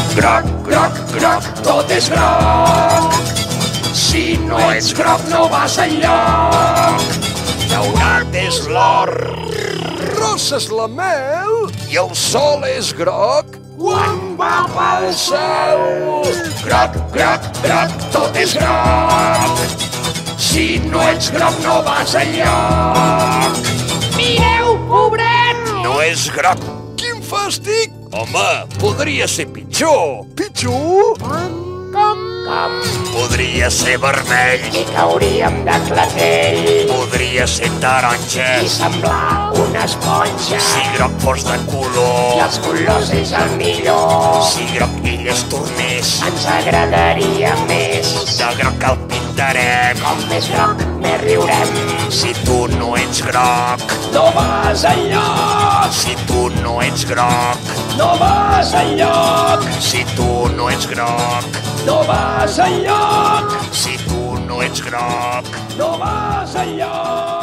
Groc, groc, groc, tot és groc. Si no ets groc no vas enlloc. Daurat és l'or, Rossa és la mel i el sol és groc quan va pel cel. Groc, groc, groc, tot és groc. Si no ets groc no vas enlloc. Mireu, pobret! No és groc. Quin fàstic! Home, podria ser pitjor. Pitjor? Com? Podria ser vermell i cauríem de clatell. Podria ser taronja i semblar una esponja. Si groc fos de color i els colors és el millor. Si groc ell es tornés ens agradaria més. De groc el pintarem, com més groc més riurem. Si tu no ets groc no vas enlloc. Si tu no ets groc no vas enlloc. Si tu no ets groc no vas enlloc. Si tu no ets groc no vas enlloc.